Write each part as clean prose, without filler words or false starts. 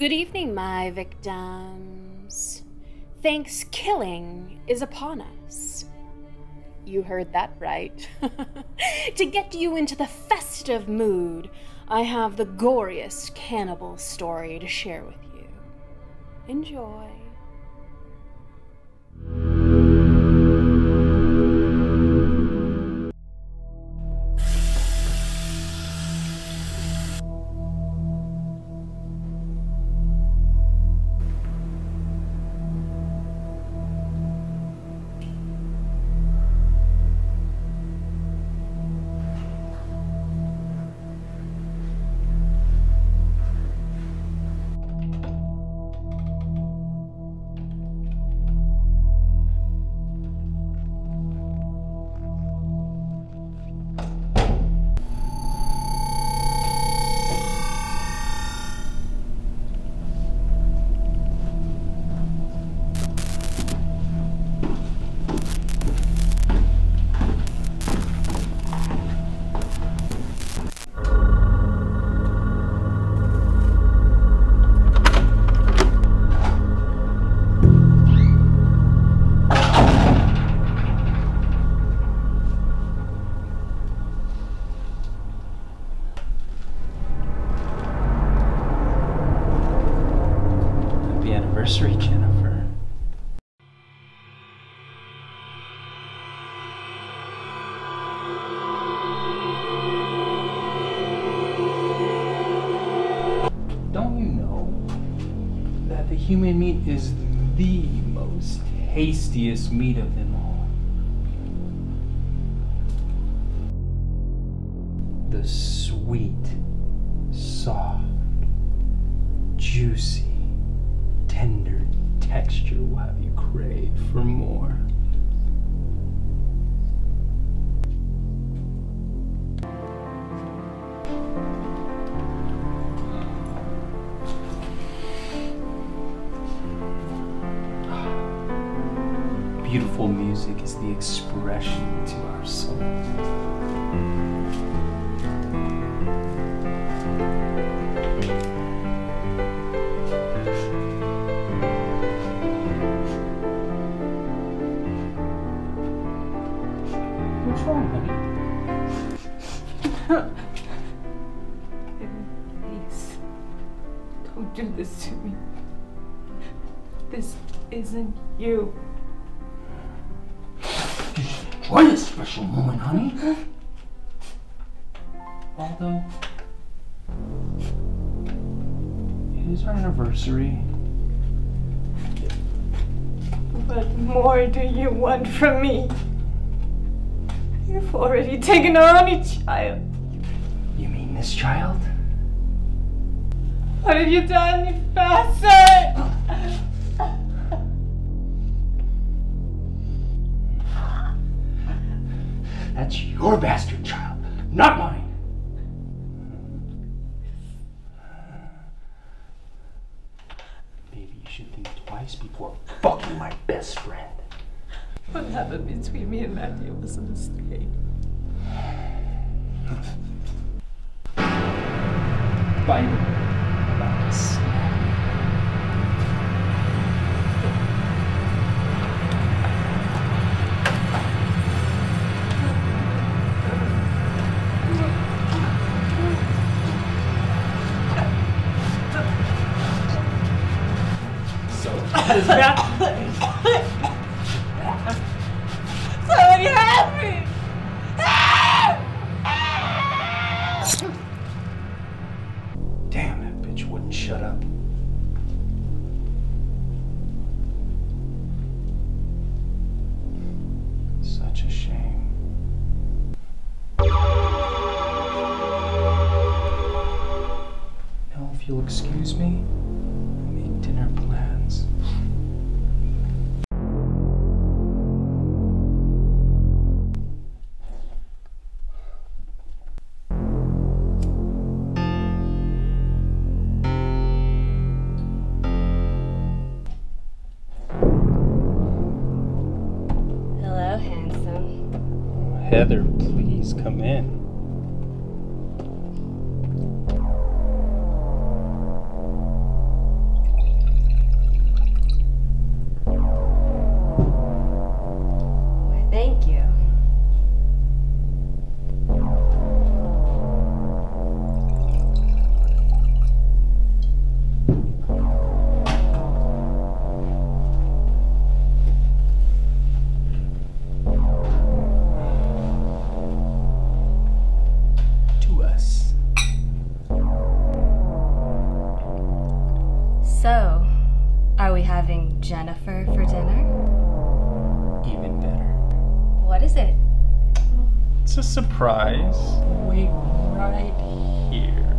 Good evening, my victims. Thanksgiving is upon us. You heard that right. To get you into the festive mood, I have the goriest cannibal story to share with you. Enjoy. Jennifer. Don't you know that the human meat is the most tastiest meat of them all? The sweet, soft, juicy, tender texture will have you crave for more. Beautiful music is the expression to our soul. What's wrong, honey? Please, don't do this to me. This isn't you. What a special moment, honey. Although, it is our anniversary. What more do you want from me? You've already taken our only child. You mean this child? What have you done, you bastard? That's your bastard child, not mine. Maybe you should think twice before fucking my best friend. What happened between me and Matthew was a mistake. By the way, about this. Somebody help me! Damn, that bitch wouldn't shut up. Such a shame. Now, if you'll excuse me, I'll make dinner plans. Heather, please come in. It's a surprise. Wait right here.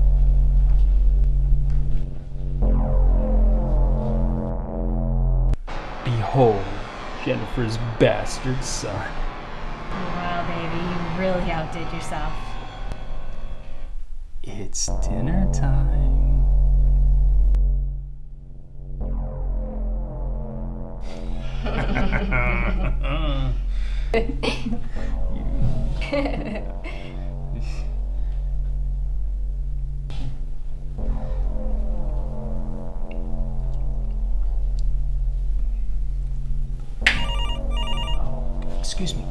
Behold, Jennifer's bastard son. Wow, baby, you really outdid yourself. It's dinner time. Excuse me.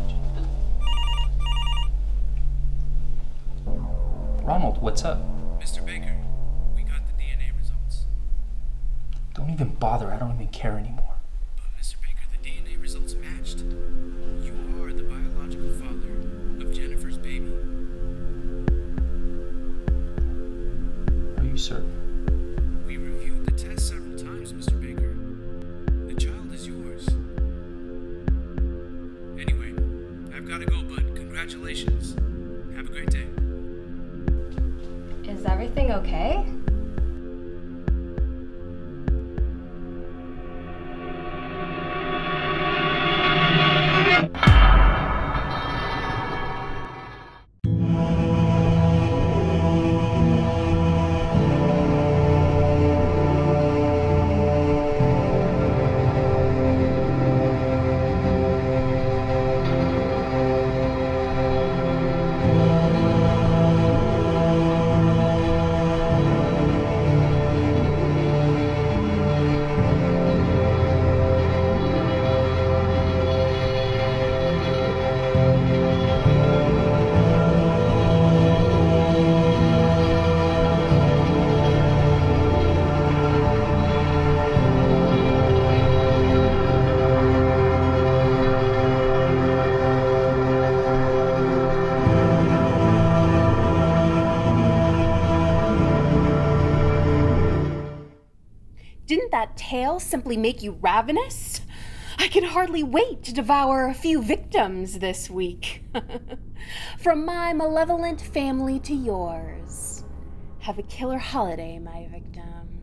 Ronald, what's up? Mr. Baker, we got the DNA results. Don't even bother, I don't even care anymore. But Mr. Baker, the DNA results matched. You are the biological father of Jennifer's baby. Are you certain? We reviewed the test several times, Mr. Baker. The child is yours. Anyway, I've got to go, bud. Congratulations. Have a great day. Is everything okay? Didn't that tale simply make you ravenous? I can hardly wait to devour a few victims this week. From my malevolent family to yours. Have a killer holiday, my victim.